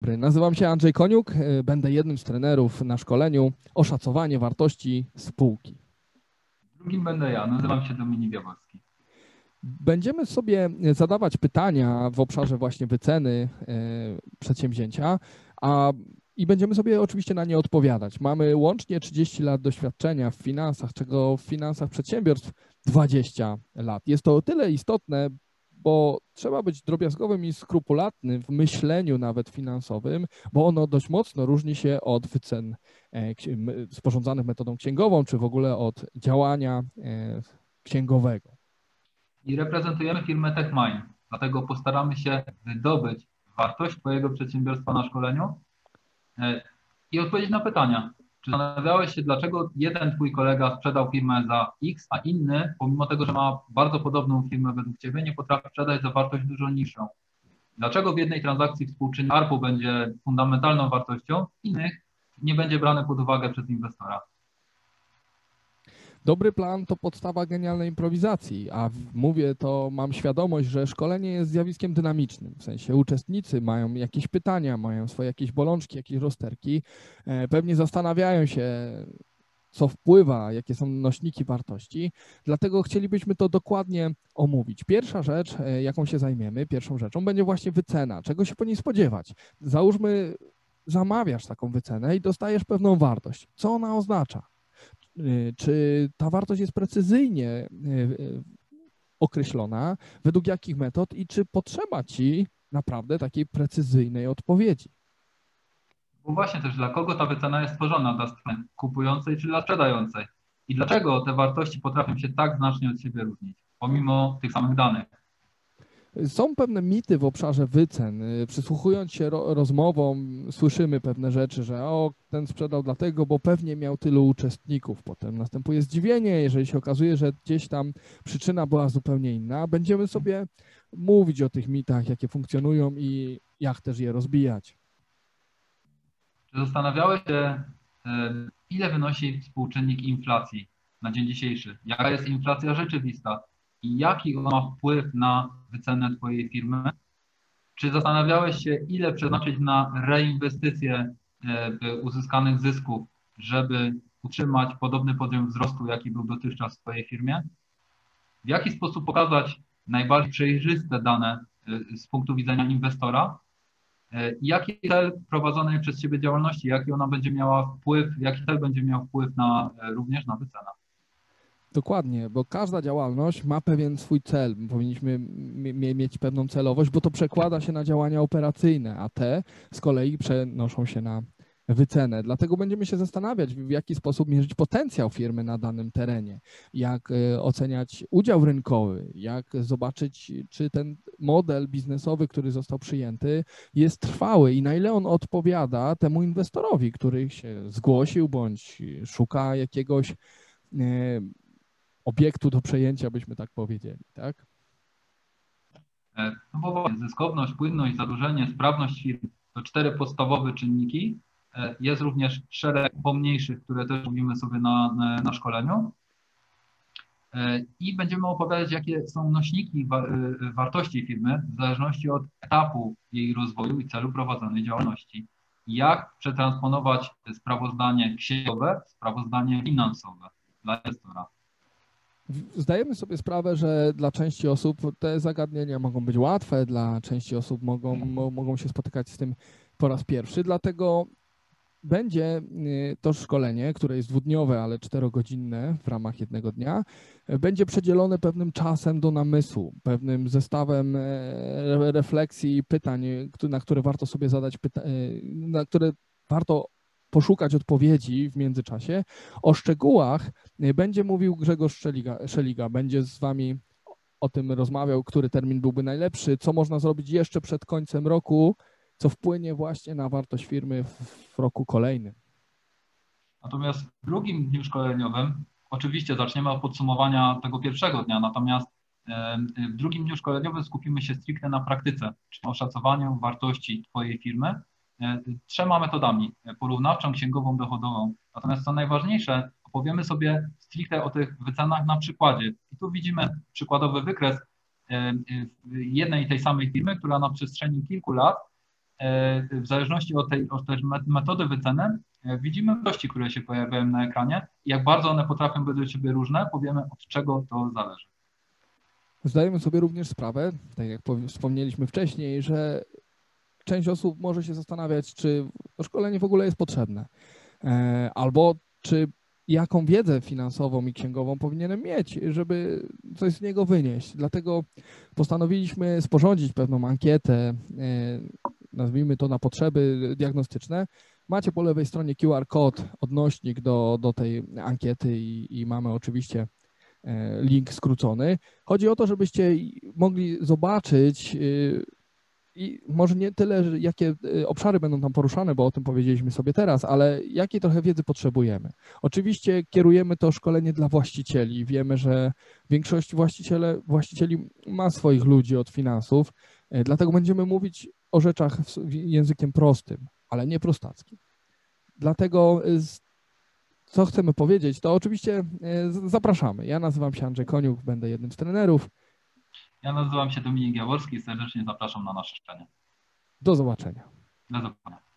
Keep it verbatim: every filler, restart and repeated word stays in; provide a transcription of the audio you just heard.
dobry, nazywam się Andrzej Koniuk, będę jednym z trenerów na szkoleniu Oszacowanie wartości spółki. Drugim będę ja, nazywam się Dominik Jaworski. Będziemy sobie zadawać pytania w obszarze właśnie wyceny przedsięwzięcia, a i będziemy sobie oczywiście na nie odpowiadać. Mamy łącznie trzydzieści lat doświadczenia w finansach, czego w finansach przedsiębiorstw dwadzieścia lat. Jest to o tyle istotne, bo trzeba być drobiazgowym i skrupulatnym w myśleniu nawet finansowym, bo ono dość mocno różni się od wycen sporządzanych metodą księgową, czy w ogóle od działania księgowego. I reprezentujemy firmę TechMine, dlatego postaramy się wydobyć wartość Twojego przedsiębiorstwa na szkoleniu i odpowiedzieć na pytania. Czy zastanawiałeś się, dlaczego jeden Twój kolega sprzedał firmę za X, a inny, pomimo tego, że ma bardzo podobną firmę według Ciebie, nie potrafi sprzedać za wartość dużo niższą? Dlaczego w jednej transakcji współczynnik A R P-u będzie fundamentalną wartością, w innych nie będzie brany pod uwagę przez inwestora? Dobry plan to podstawa genialnej improwizacji, a mówię to, mam świadomość, że szkolenie jest zjawiskiem dynamicznym, w sensie uczestnicy mają jakieś pytania, mają swoje jakieś bolączki, jakieś rozterki, pewnie zastanawiają się, co wpływa, jakie są nośniki wartości, dlatego chcielibyśmy to dokładnie omówić. Pierwsza rzecz, jaką się zajmiemy, pierwszą rzeczą będzie właśnie wycena, czego się po niej spodziewać. Załóżmy, zamawiasz taką wycenę i dostajesz pewną wartość. Co ona oznacza? Czy ta wartość jest precyzyjnie określona, według jakich metod i czy potrzeba Ci naprawdę takiej precyzyjnej odpowiedzi? Bo właśnie też dla kogo ta wycena jest stworzona, dla strony kupującej czy dla sprzedającej? I dlaczego te wartości potrafią się tak znacznie od siebie różnić, pomimo tych samych danych? Są pewne mity w obszarze wycen. Przysłuchując się ro rozmowom, słyszymy pewne rzeczy, że o, ten sprzedał dlatego, bo pewnie miał tylu uczestników. Potem następuje zdziwienie, jeżeli się okazuje, że gdzieś tam przyczyna była zupełnie inna. Będziemy sobie mówić o tych mitach, jakie funkcjonują i jak też je rozbijać. Czy zastanawiałeś się, ile wynosi współczynnik inflacji na dzień dzisiejszy? Jaka jest inflacja rzeczywista? I jaki on ma wpływ na wycenę Twojej firmy? Czy zastanawiałeś się, ile przeznaczyć na reinwestycję uzyskanych zysków, żeby utrzymać podobny poziom wzrostu, jaki był dotychczas w Twojej firmie? W jaki sposób pokazać najbardziej przejrzyste dane z punktu widzenia inwestora? Jaki cel prowadzonej przez Ciebie działalności, jaki ona będzie miała wpływ, jaki cel będzie miał wpływ na, również na wycenę? Dokładnie, bo każda działalność ma pewien swój cel. Powinniśmy mieć pewną celowość, bo to przekłada się na działania operacyjne, a te z kolei przenoszą się na wycenę. Dlatego będziemy się zastanawiać, w jaki sposób mierzyć potencjał firmy na danym terenie, jak oceniać udział rynkowy, jak zobaczyć, czy ten model biznesowy, który został przyjęty, jest trwały i na ile on odpowiada temu inwestorowi, który się zgłosił bądź szuka jakiegoś obiektu do przejęcia, byśmy tak powiedzieli, tak? No bo zyskowność, płynność, zadłużenie, sprawność firm to cztery podstawowe czynniki. Jest również szereg pomniejszych, które też mówimy sobie na, na, na szkoleniu. I będziemy opowiadać, jakie są nośniki wa wartości firmy w zależności od etapu jej rozwoju i celu prowadzonej działalności. Jak przetransponować sprawozdanie księgowe w sprawozdanie finansowe dla inwestora. Zdajemy sobie sprawę, że dla części osób te zagadnienia mogą być łatwe, dla części osób mogą, mogą się spotykać z tym po raz pierwszy, dlatego będzie to szkolenie, które jest dwudniowe, ale czterogodzinne w ramach jednego dnia, będzie przedzielone pewnym czasem do namysłu, pewnym zestawem refleksji i pytań, na które warto sobie zadać pytania, na które warto poszukać odpowiedzi w międzyczasie. O szczegółach będzie mówił Grzegorz Szeliga, Szeliga. Będzie z Wami o tym rozmawiał, który termin byłby najlepszy, co można zrobić jeszcze przed końcem roku, co wpłynie właśnie na wartość firmy w roku kolejnym. Natomiast w drugim dniu szkoleniowym, oczywiście zaczniemy od podsumowania tego pierwszego dnia, natomiast w drugim dniu szkoleniowym skupimy się stricte na praktyce, czyli oszacowaniu wartości Twojej firmy trzema metodami, porównawczą, księgową, dochodową. Natomiast co najważniejsze, opowiemy sobie stricte o tych wycenach na przykładzie. I tu widzimy przykładowy wykres jednej i tej samej firmy, która na przestrzeni kilku lat w zależności od tej, od tej metody wyceny widzimy wartości, które się pojawiają na ekranie i jak bardzo one potrafią być do siebie różne, powiemy, od czego to zależy. Zdajemy sobie również sprawę, tak jak wspomnieliśmy wcześniej, że część osób może się zastanawiać, czy to szkolenie w ogóle jest potrzebne, albo czy jaką wiedzę finansową i księgową powinienem mieć, żeby coś z niego wynieść. Dlatego postanowiliśmy sporządzić pewną ankietę, nazwijmy to na potrzeby diagnostyczne. Macie po lewej stronie Q R kod, odnośnik do, do tej ankiety i, i mamy oczywiście link skrócony. Chodzi o to, żebyście mogli zobaczyć i może nie tyle, jakie obszary będą tam poruszane, bo o tym powiedzieliśmy sobie teraz, ale jakiej trochę wiedzy potrzebujemy. Oczywiście kierujemy to szkolenie dla właścicieli. Wiemy, że większość właściciele, właścicieli ma swoich ludzi od finansów, dlatego będziemy mówić o rzeczach językiem prostym, ale nie prostackim. Dlatego co chcemy powiedzieć, to oczywiście zapraszamy. Ja nazywam się Andrzej Koniuk, będę jednym z trenerów. Ja nazywam się Dominik Jaworski i serdecznie zapraszam na nasze szkolenie. Do zobaczenia. Do zobaczenia.